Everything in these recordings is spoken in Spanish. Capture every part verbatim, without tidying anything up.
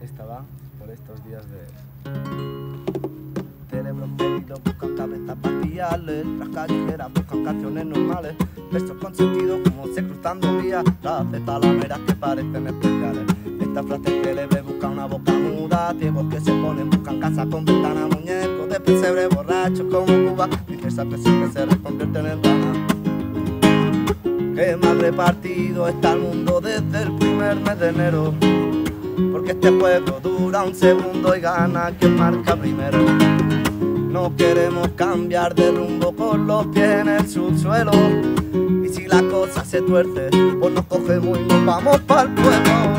Esta va por estos días de cerebros perdidos buscan cabezas vaciales, las callejeras buscan canciones normales, versos con sentido como se cruzando vías, frases talameras que parecen especiales. Estas frases que le ve buscan una boca muda, ciegos que se ponen buscan casa con ventana, muñecos de pesebre borrachos como Cuba, princesas que siempre se reconvierten en rana. Qué mal repartido está el mundo desde el primer mes de enero, porque este juego dura un segundo y gana quien marca primero. No queremos cambiar de rumbo con los pies en el subsuelo, y si la cosa se tuerce, pues nos cogemos y nos vamos pa'l pueblo.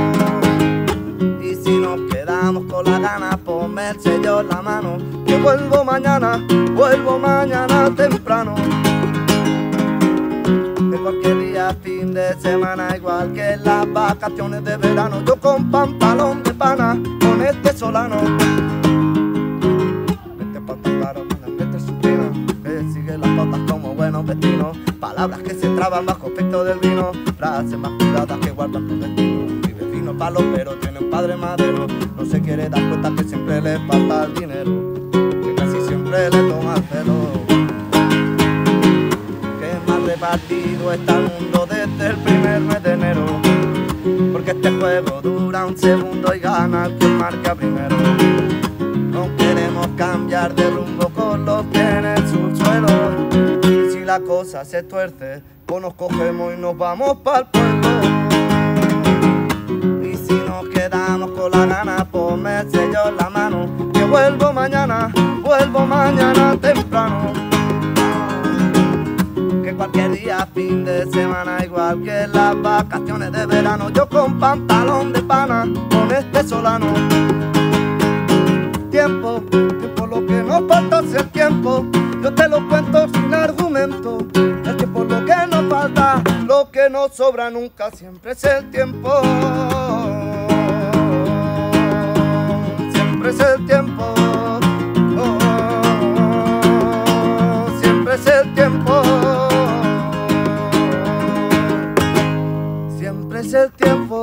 Y si nos quedamos con la gana, ponme el sello en la mano, que vuelvo mañana, vuelvo mañana temprano. De cualquier día, fin de semana, igual que en las vacaciones de verano, yo con pantalón de pana, con este solano. Vete pa' tu cara, vete supina, que sigue las pautas como buenos vecinos. Palabras que se traban bajo efecto del vino, frases más cuidadas que guardan tu destino. Mi vecino palo pero tiene un padre madero, no se quiere dar cuenta que siempre le falta el dinero, que casi siempre le toma el pelo. Repartido está el mundo desde el primer mes de enero, porque este juego dura un segundo y gana el que marca primero. No queremos cambiar de rumbo con los pies en el subsuelo, y si la cosa se tuerce, pues nos cogemos y nos vamos pa'l pueblo. Y si nos quedamos con la gana, ponme el sello en la mano, que vuelvo mañana, vuelvo mañana temprano. Cualquier día, fin de semana, igual que en las vacaciones de verano, yo con pantalón de pana, con este solano. Tiempo, tiempo, lo que nos falta es el tiempo, yo te lo cuento sin argumento. El tiempo es lo que nos falta, lo que nos sobra nunca siempre es el tiempo. Siempre es el tiempo. Oh, siempre es el tiempo. Es el tiempo.